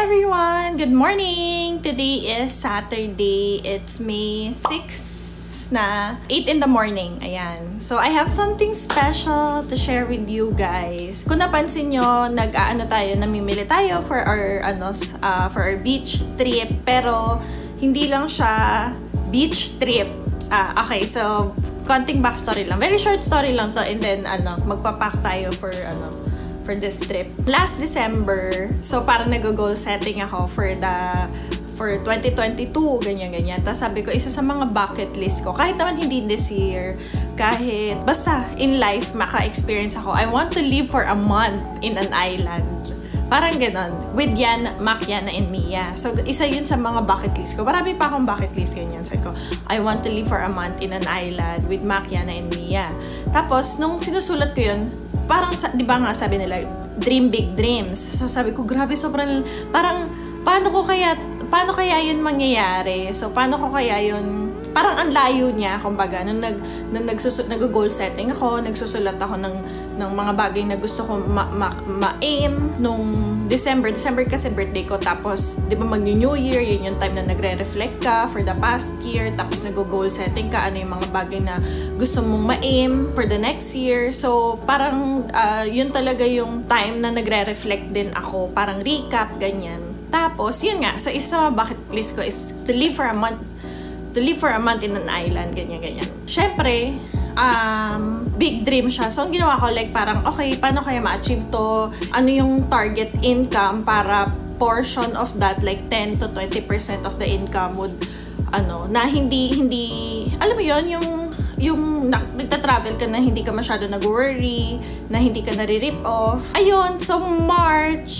everyone! Good morning! Today is Saturday. It's May 6 na 8 in the morning. Ayan. So, I have something special to share with you guys. Kung napansin nyo, namimili tayo for our beach trip. Pero, hindi lang siya beach trip. Okay, so, konting backstory lang. Very short story lang to. And then, magpapack tayo for this trip. Last December, so parang nag-goal setting ako for 2022, ganyan-ganyan. Tapos sabi ko, isa sa mga bucket list ko, kahit naman hindi this year, kahit basta in life, maka-experience ako, I want to live for a month in an island. Parang ganon. With Mac, Yana, and Mia. So, isa yun sa mga bucket list ko. Marami pa akong bucket list, ganyan. Sabi ko, I want to live for a month in an island with Mac, Yana, and Mia. Tapos, nung sinusulat ko yun, parang, di ba nga sabi nila, dream big dreams. So sabi ko, grabe, sobrang, parang, paano kaya yun mangyayari? So, paano ko kaya yun, parang ang layo niya, kumbaga, nung nag-goal setting ako, nagsusulat ako ng mga bagay na gusto ko ma-aim nung December kasi birthday ko. Tapos, di ba mag-New Year, yun yung time na nagre-reflect ka for the past year. Tapos, nag-goal setting ka, ano yung mga bagay na gusto mong ma-aim for the next year. So, parang, yun talaga yung time na nagre-reflect din ako. Parang recap, ganyan. Tapos, yun nga. So, isa sa bucket list ko is to live for a month in an island, ganyan-ganyan. Syempre, big dream siya. So, ang ginawa ko, like, parang, okay, paano kaya ma-achieve to? Ano yung target income para portion of that, like, 10 to 20% of the income would, na hindi, alam mo yun, yung nagta-travel ka na hindi ka masyado nag-worry, na hindi ka nare-rip off. Ayun, so, March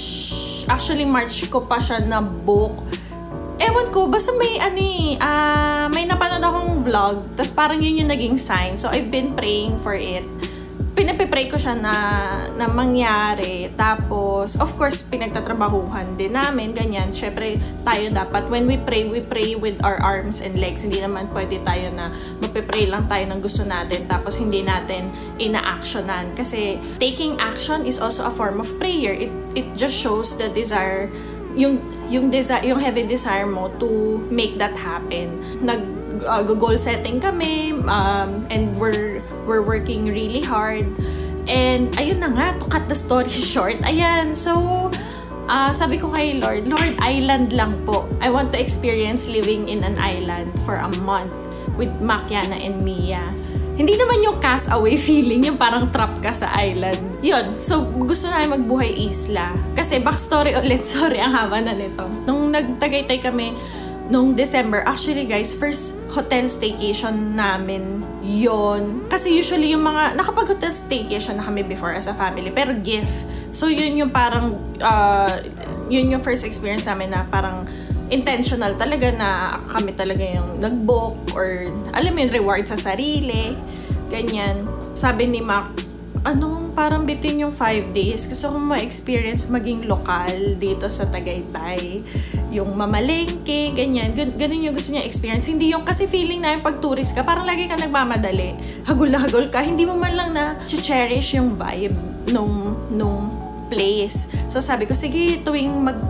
ko pa siya na-book. Ewan ko, basta may may napanood akong vlog, tas parang yun yung naging sign. So, I've been praying for it. Pinapipray ko siya na mangyari. Tapos, of course, pinagtatrabahuhan din namin, ganyan. Syempre, tayo dapat, when we pray with our arms and legs. Hindi naman pwede tayo na magpipray lang tayo ng gusto natin, tapos hindi natin ina-actionan. Kasi, taking action is also a form of prayer. It just shows the desire, yung heavy desire mo to make that happen. Nag-goal setting kami, and we're working really hard. And ayun na nga, to cut the story short, ayan, so sabi ko kay Lord, island lang po. I want to experience living in an island for a month with Mac, Yana, and Mia. Hindi naman yung castaway feeling, yung parang trap ka sa island. Yun, so gusto namin magbuhay isla. Kasi backstory ulit, sorry, ang haba na nito. Nung nagtagaytay kami nung December, actually guys, first hotel staycation namin yon. Kasi usually yung mga, nakapag-hotel staycation na kami before as a family, pero gift. So yun yung parang, yun yung first experience namin na parang intentional talaga, na kami talaga yung nag-book or alam mo yung reward sa sarili, ganyan. Sabi ni Mac, parang bitin yung 5 days. Gusto kong ma-experience maging lokal dito sa Tagaytay. Yung mamalengke, ganyan. Ganun yung gusto niya experience. Hindi yung kasi feeling na yung pag tourist ka, parang lagi ka nagmamadali. Hagul na hagul ka. Hindi mo man lang na cherish yung vibe nung place. So sabi ko, sige, tuwing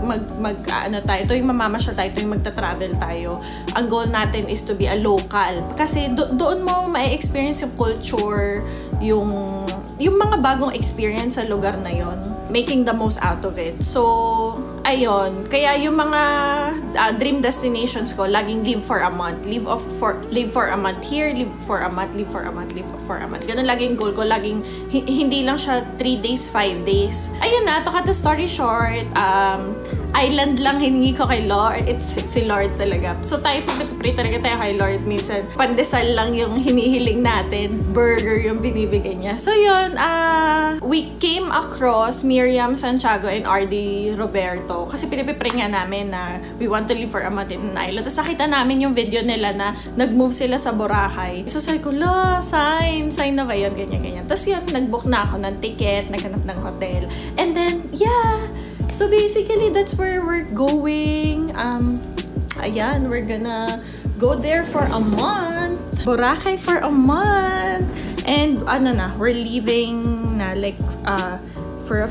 tuwing mamamasyal tayo, tuwing magta-travel tayo, ang goal natin is to be a local. Kasi doon mo ma-experience yung culture, yung mga bagong experience sa lugar na yon, making the most out of it. So, ayun. Kaya yung mga dream destinations ko, laging live for a month. Live for a month here, live for a month, live for a month, live for a month. Ganun laging goal ko. Laging, hindi lang siya 3 days, 5 days. Ayun na, to cut the story short, island lang hiningi ko kay Lord. It's si Lord talaga. So, tayo pag-pray talaga tayo kay Lord. Minsan, pandesal lang yung hinihiling natin. Burger yung binibigay niya. So, yun, we came across Miriam Santiago and RD Roberto. Kasi pinipipray nga namin na we want to live for a month in an island. Tapos nakita namin yung video nila na nag-move sila sa Boracay. So sabi ko, sign na ba yun? Ganyan. Tapos yun, nag-book na ako ng ticket, naghanap ng hotel. And then, yeah. So basically, that's where we're going. Ayan, we're gonna go there for a month. Boracay for a month. And we're leaving na like, for a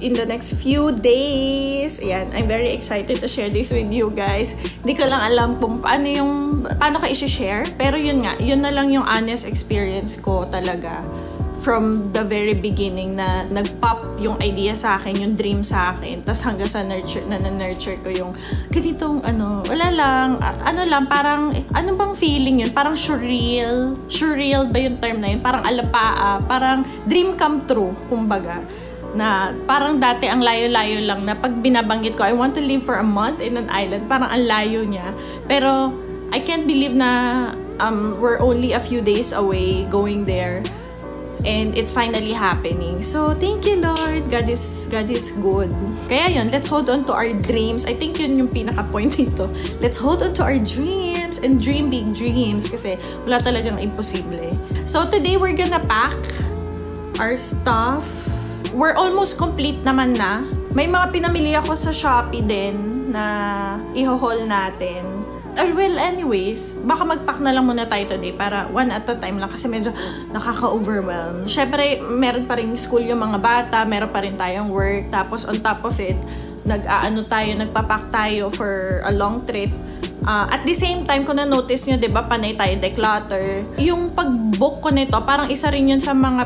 in the next few days. Ayan, I'm very excited to share this with you guys. Hindi ko lang alam kung paano ko i-share. Pero yun nga, yun na lang yung honest experience ko talaga. From the very beginning na nag-pop yung idea sa akin, yung dream sa akin. Tapos hanggang sa nurture ko yung ganitong wala lang, parang, ano bang feeling yun? Parang surreal. Surreal ba yung term na yun? Parang alapaa, parang dream come true, kumbaga. Na parang dati ang layo-layo lang na pag binabanggit ko, I want to live for a month in an island. Parang ang layo niya. Pero I can't believe na we're only a few days away going there. And it's finally happening. So, thank you, Lord. God is good. Kaya yun, let's hold on to our dreams. I think yun yung pinaka-point dito. Let's hold on to our dreams and dream big dreams kasi wala talagang imposible. So, today we're gonna pack our stuff. We're almost complete naman na. May mga pinamili ako sa Shopee din na i-haul natin. Well, anyways, baka mag-pack na lang muna tayo today para one at a time lang kasi medyo nakaka-overwhelm. Syempre, meron pa rin school yung mga bata, meron pa rin tayong work, tapos on top of it, nagpapack tayo for a long trip. At the same time, kung na-notice nyo, diba, panay tayo declutter. Yung pag-book ko nito, parang isa rin yun sa mga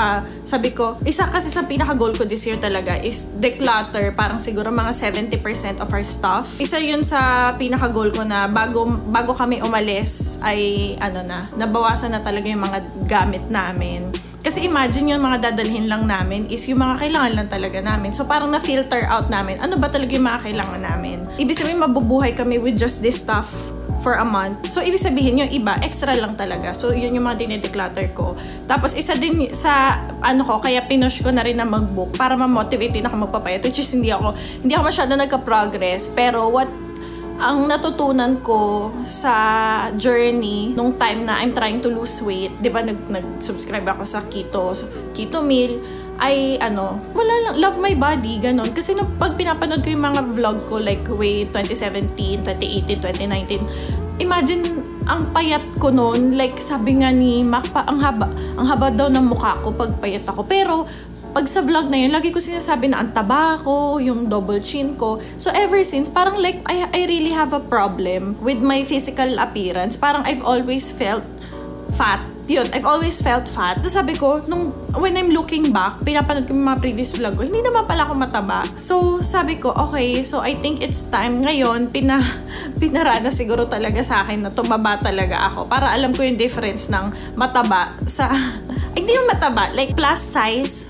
isa kasi sa pinaka-goal ko this year talaga is declutter, parang siguro mga 70% of our stuff. Isa yun sa pinaka-goal ko na bago kami umalis ay nabawasan na talaga yung mga gamit namin. Kasi imagine yung mga dadalhin lang namin is yung mga kailangan lang talaga namin. So parang na-filter out namin. Ano ba talaga yung mga kailangan namin? Ibig sabihin mabubuhay kami with just this stuff for a month. So ibig sabihin yung iba, extra lang talaga. So yun yung mga dinideclutter ko. Tapos isa din sa kaya pinush ko na rin na mag-book para ma-motivate din ako magpapayat. Which is hindi ako masyado nagka-progress. Pero ang natutunan ko sa journey nung time na I'm trying to lose weight, 'di ba nag-subscribe ako sa keto meal, ay wala lang, love my body, ganon. Kasi nung pag pinapanood ko yung mga vlog ko like way 2017, 2018, 2019, imagine ang payat ko noon, like sabi nga ni Mac, ang haba daw ng mukha ko pag payat ako. Pero pag sa vlog na yun, lagi ko sinasabi na ang taba ko, yung double chin ko. So ever since, parang like, I really have a problem with my physical appearance. Parang I've always felt fat. Yun, I've always felt fat. So sabi ko, when I'm looking back, pinapanood ko yung mga previous vlog ko, hindi naman pala ako mataba. So sabi ko, okay, so I think it's time ngayon, pinarana siguro talaga sa akin na tumaba talaga ako. Para alam ko yung difference ng mataba sa... hindi yung mataba, like plus size,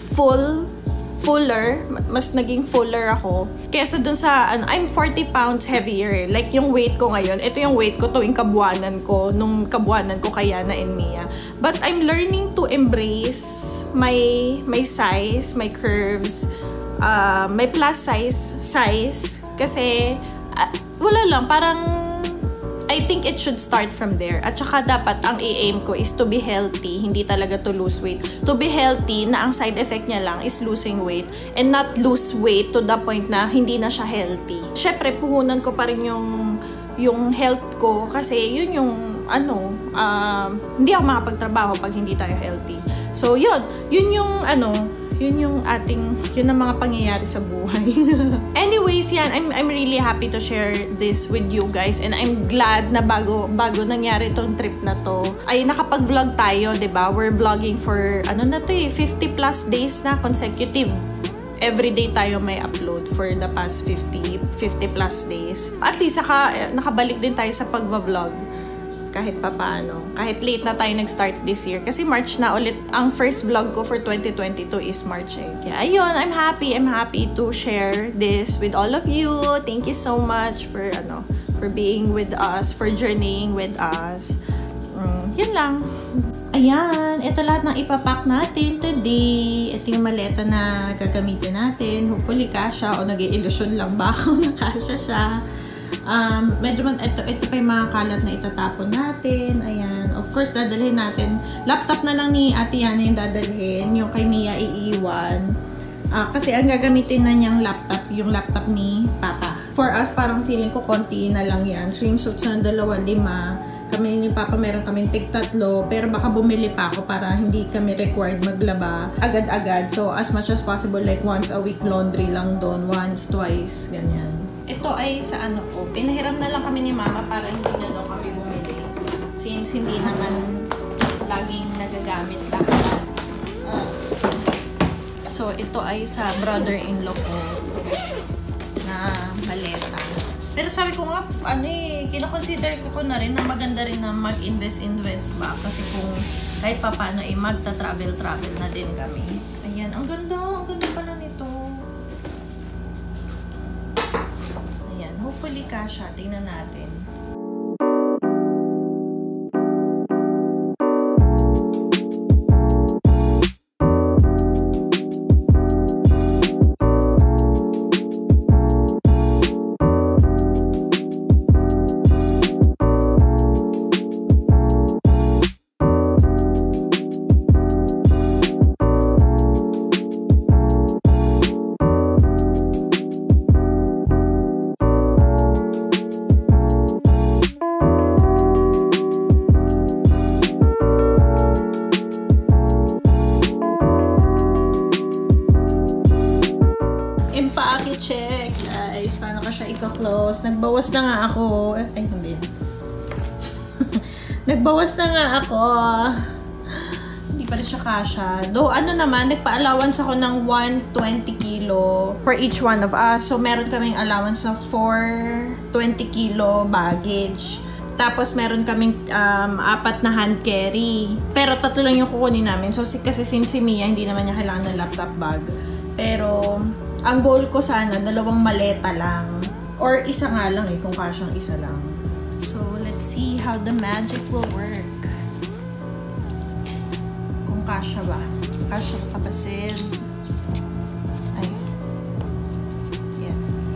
fuller, mas naging fuller ako. Kesa dun sa, I'm 40 pounds heavier. Like yung weight ko ngayon, ito yung weight ko tuwing kabuanan ko, nung kabuanan ko kay Yana and Mia. But I'm learning to embrace my size, my curves, my plus size. Kasi, wala lang, parang, I think it should start from there. At saka dapat ang i-aim ko is to be healthy, hindi talaga to lose weight. To be healthy na ang side effect niya lang is losing weight and not lose weight to the point na hindi na siya healthy. Syempre, puhunan ko pa rin yung health ko kasi yun yung hindi ako makapagtrabaho pag hindi tayo healthy. So yun yung yun ang mga pangyayari sa buhay. Anyways, yan, I'm really happy to share this with you guys and I'm glad na bago nangyari tong trip na to, ay nakapag-vlog tayo, 'di ba? We're vlogging for 50 plus days na consecutive. Everyday tayo may upload for the past 50 plus days. At least nakabalik din tayo sa pagva-vlog. Kahit papaano. Kahit late na tayo nag-start this year. Kasi March na ulit. Ang first vlog ko for 2022 is March eh. Kaya ayun, I'm happy to share this with all of you. Thank you so much for being with us, for journeying with us. Yun lang. Ayan, ito lahat ng ipapack natin today. Ito yung maleta na gagamitin natin. Hopefully kasha o nag-i-illusion lang ba ako na kasha siya. Medyo ito pa yung mga kalat na itatapon natin. Ayan. Of course, dadalhin natin. Laptop na lang ni Ate Yana yung dadalhin. Yung kay Mia iiwan. Kasi ang gagamitin na niyang laptop, yung laptop ni Papa. For us, parang feeling ko konti na lang yan. Swimsuits na 2-5. kami ni Papa meron kaming tig-tatlo, pero baka bumili pa ako para hindi kami required maglaba agad-agad. So as much as possible, like once a week laundry lang doon, once, twice, ganyan. Ito ay sa ano ko, pinahiram na lang kami ni Mama para hindi na daw kami bumili. Since hindi naman laging nagagamit lahat. So ito ay sa brother-in-law ko na maleta. Pero sabi ko nga, kinakonsider ko na rin na maganda rin na mag-invest ba. Kasi kung kahit pa paano, magta-travel na din kami. Ayan, ang ganda pala nito. Ayan, hopefully kasha. Tingnan natin. Check, guys. Paano ka siya i-close? Nagbawas na nga ako. Ay, hindi. Nagbawas na nga ako. Hindi pa rin siya kasha. Though, ano naman, nagpa-allowance ako ng 120 kilo for each one of us. So, meron kaming allowance na 420 kilo baggage. Tapos, meron kaming 4 na hand carry. Pero, 3 lang yung kukunin namin. So, kasi since si Mia, hindi naman niya kailangan ng laptop bag. Pero, ang goal ko sana, 2 maleta lang. Or isa nga lang kung kasyang isa lang. So, let's see how the magic will work. Kung kasya ba? Kasya pa ba, sis? Ay. Yeah.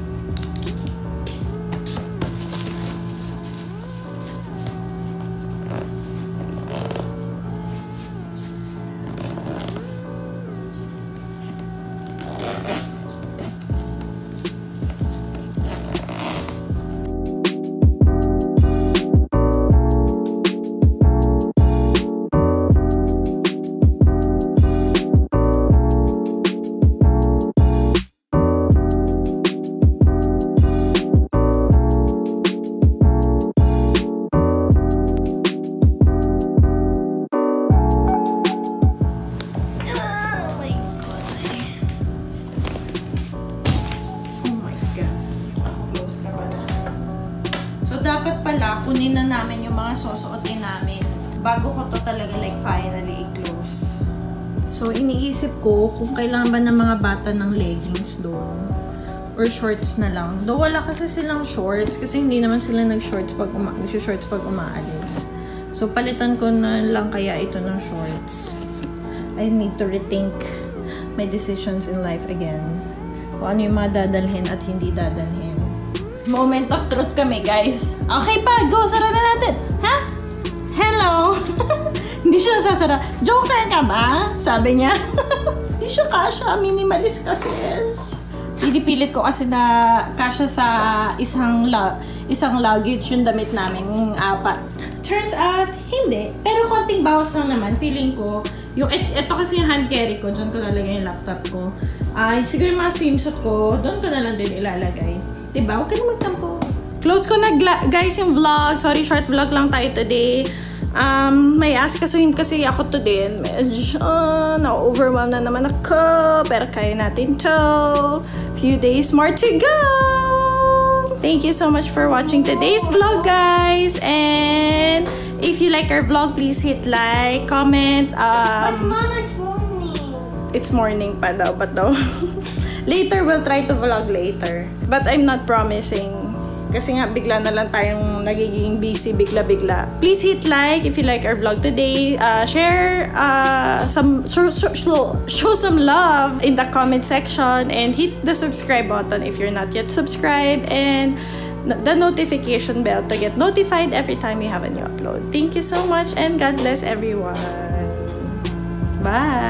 Dapat pala, kunin na namin yung mga susuotin namin bago ko to talaga like finally i-close. So, iniisip ko kung kailangan ba ng mga bata ng leggings doon or shorts na lang. Though wala kasi silang shorts kasi hindi naman sila nag-shorts pag umaalis. So, palitan ko na lang kaya ito ng shorts. I need to rethink my decisions in life again. Kung ano yung mga dadalhin at hindi dadalhin. Moment of truth kami, guys. Okay pa, go! Sara na natin! Ha? Hello! Hindi siya sasara. Joker ka ba? Sabi niya. Hindi siya kasha. Minimalist kasi. Pinipilit ko kasi na kasha sa isang luggage yung damit namin, yung 4. Turns out, hindi. Pero konting bawas lang naman. Feeling ko, yung ito kasi yung hand carry ko. Doon ko lalagay yung laptop ko. Siguro yung mga swimsuit ko, doon ko na lang din ilalagay. Diba? Huwag ka na magtampo. Close ko na, guys, yung vlog. Sorry, short vlog lang tayo today. May asikasuhin kasi ako today. Medyo na-overwhelm na naman ako. Pero kaya natin to. Few days more to go. Thank you so much for watching today's vlog, guys. And if you like our vlog, please hit like, comment. But Mom, it's morning. It's morning pa daw, but daw. Later, we'll try to vlog later. But I'm not promising. Kasi nga, bigla na lang tayong nagiging busy, bigla-bigla. Please hit like if you like our vlog today. Share, show some love in the comment section. And hit the subscribe button if you're not yet subscribed. And the notification bell to get notified every time we have a new upload. Thank you so much and God bless everyone. Bye!